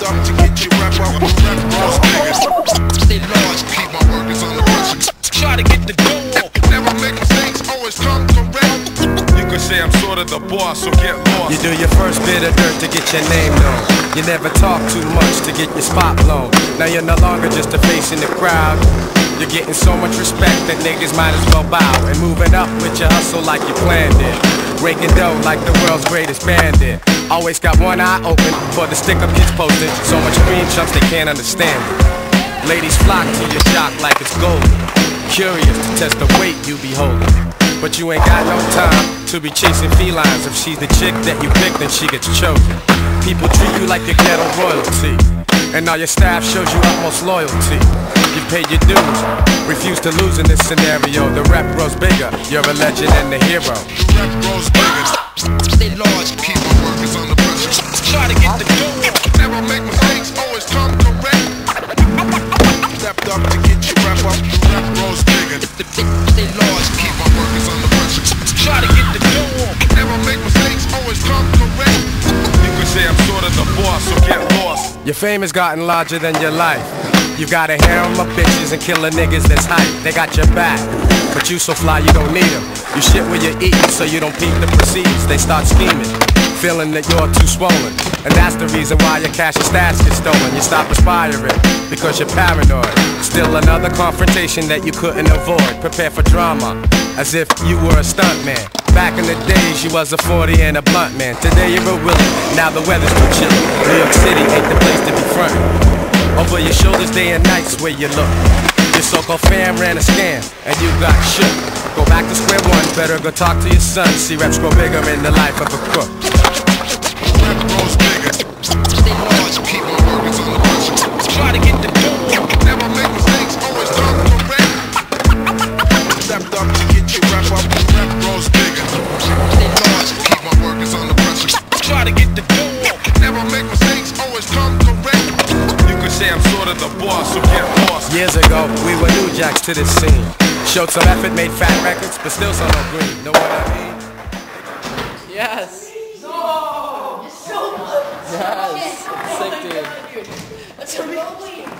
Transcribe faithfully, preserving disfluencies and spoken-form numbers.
up to get you rap up. Rap those niggas. Stay large, keep my workers on the pressure. Try to get the dough. Never make mistakes, always come correct. You could say I'm sort of the boss, so get lost. You do your first bit of dirt to get your name known. You never talk too much to get your spot blown. Now you're no longer just a face in the crowd. You're getting so much respect that niggas might as well bow. And moving up with your hustle like you planned it. Raking dough like the world's greatest bandit. Always got one eye open for the stick-up kids posted. So much green chunks they can't understand it. Ladies flock to your jock like it's gold. Curious to test the weight you be holding. But you ain't got no time to be chasing felines. If she's the chick that you pick, then she gets chosen. People treat you like your ghetto royalty. And all your staff shows you utmost loyalty. You pay your dues, refuse to lose in this scenario. The rep grows bigger, you're a legend and a hero. The rep grows bigger. Stay large, keep my workers on the pressure. Try to get the dough. Never make mistakes, always come correct. Stepped up to get you rap up. The rep grows bigger. Stay large, keep my workers on the pressure. Try to get the dough. Never make mistakes, always come correct. You could say I'm sort of the boss, so get lost. Your fame has gotten larger than your life. You gotta harem up bitches and killer niggas that's hype. They got your back, but you so fly you don't need them. You shit where you eat so you don't peep the proceeds. They start scheming, feeling that you're too swollen. And that's the reason why your cash and stats get stolen. You stop aspiring because you're paranoid. Still another confrontation that you couldn't avoid. Prepare for drama as if you were a stuntman. Back in the days you was a forty and a blunt man. Today you're a willie, now the weather's too chilly. New York City ain't the place to be frontin'. Over your shoulders day and nights where you look. Your so-called fam ran a scam and you got shook. Go back to square one, better go talk to your son. See reps grow bigger in the life of a crook. Rep grows bigger. Stay large, keep my workers on the pressure. Try to get the dough. Never make mistakes, always come correct. Stepped up to get you rap up. Rep grows bigger. Stay large, keep my workers on the pressure. Try to get the dough. Never make mistakes, always come correct. Say I'm sort of the boss, so get lost. Years ago, we were new jacks to this scene. Showed some effort, made fat records, but still some no green. Know what I mean? Yes. No. You're so good. Yes. Sick, dude. That's amazing.